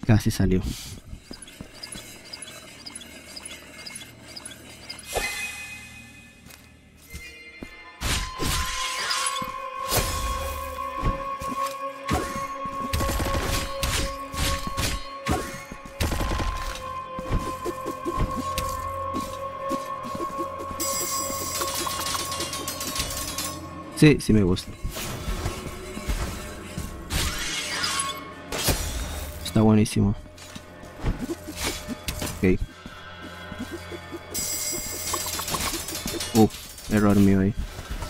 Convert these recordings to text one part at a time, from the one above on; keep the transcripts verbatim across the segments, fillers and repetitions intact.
Casi salió. Sí, sí me gusta. Está buenísimo. Ok. Uf, error mío ahí.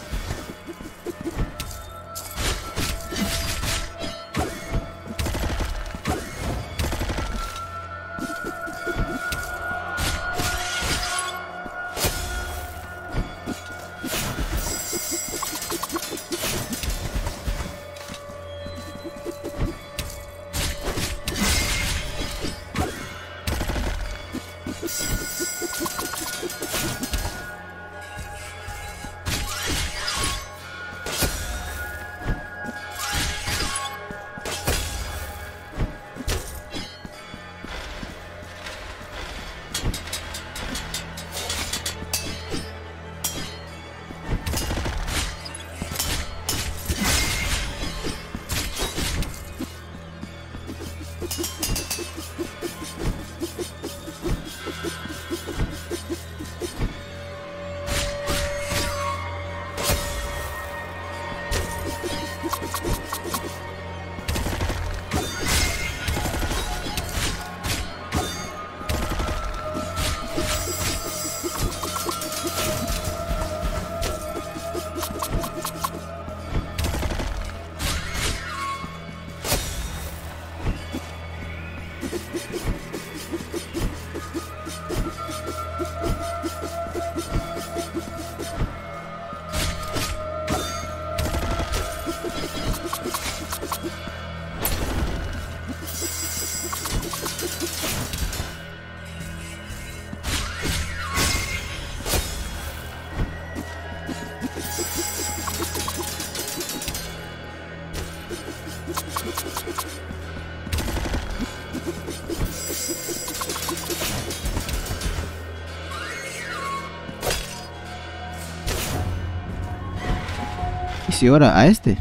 ¿Y si ahora a este?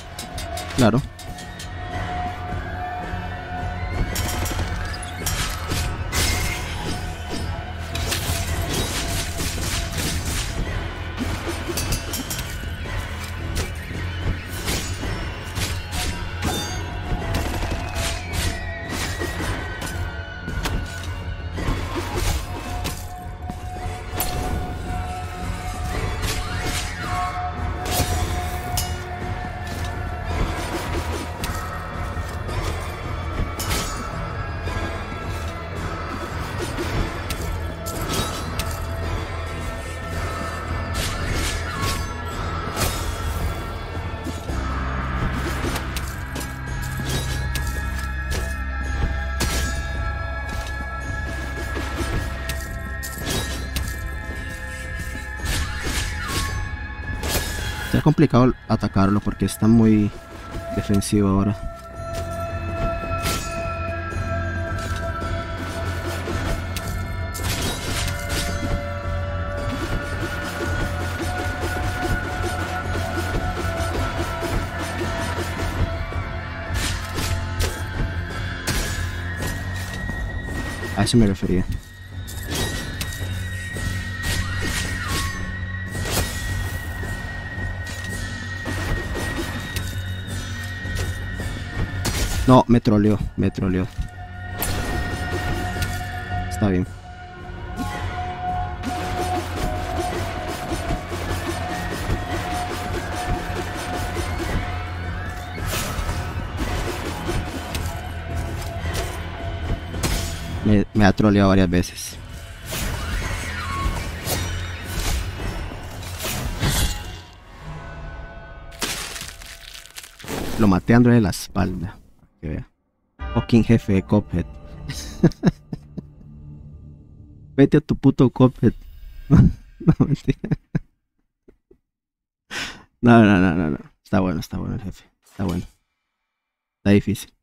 Claro. Está complicado atacarlo porque está muy defensivo ahora. A eso me refería. No, me troleó, me troleó. Está bien. Me, me ha troleado varias veces. Lo maté dándole la espalda. Que vea. Fucking jefe de Cuphead. Vete a tu puto Cuphead. No, mentira. No, no, no, no, no. Está bueno, está bueno el jefe. Está bueno. Está difícil.